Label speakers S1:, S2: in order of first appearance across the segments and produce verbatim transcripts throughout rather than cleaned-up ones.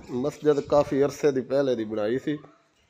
S1: मस्जिद काफ़ी अरसे की पहले की बनाई सी।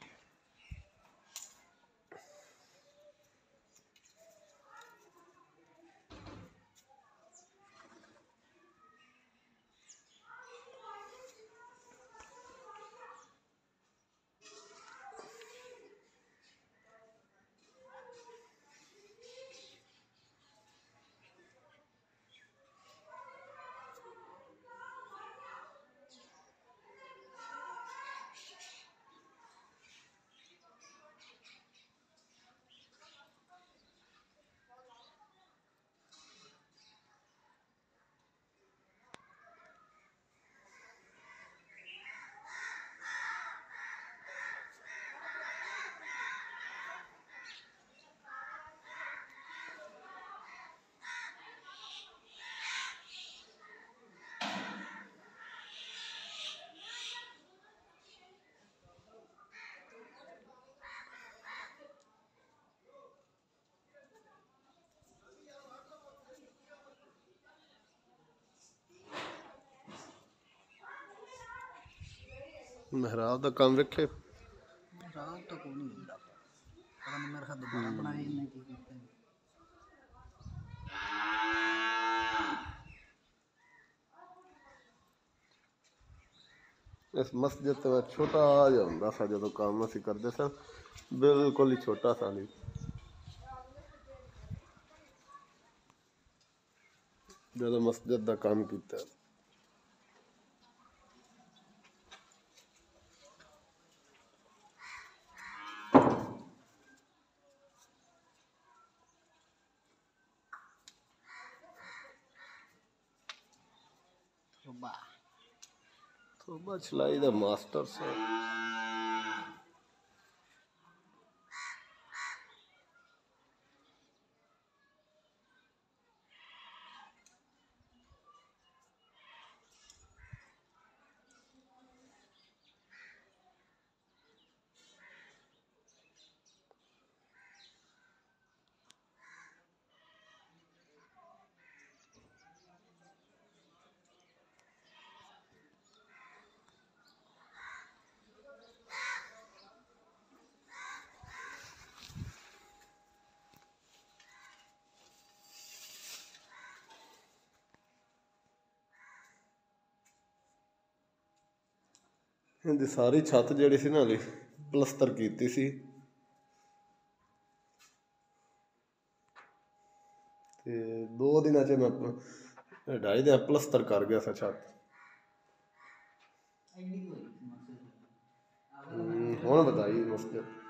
S1: महराब का काम वेखे
S2: महराब तो कोई नहीं होता, पता नहीं मेरे ख्याल दोबारा बनाए नहीं की करते हैं।
S1: इस मस्जिद में छोटा जिहा हुंदा सा जो काम असीं करते सन, बिल्कुल ही छोटा सा नहीं। जो मस्जिद का काम किया
S2: तौबा
S1: तौबा सिलाई का मास्टर से। इनकी सारी छत जी सी ना हाली प्लस्तर की सी ते दो दिन च मैं ढाई दिन प्लस्तर कर गया सा छत। हुण बताई मस्जिद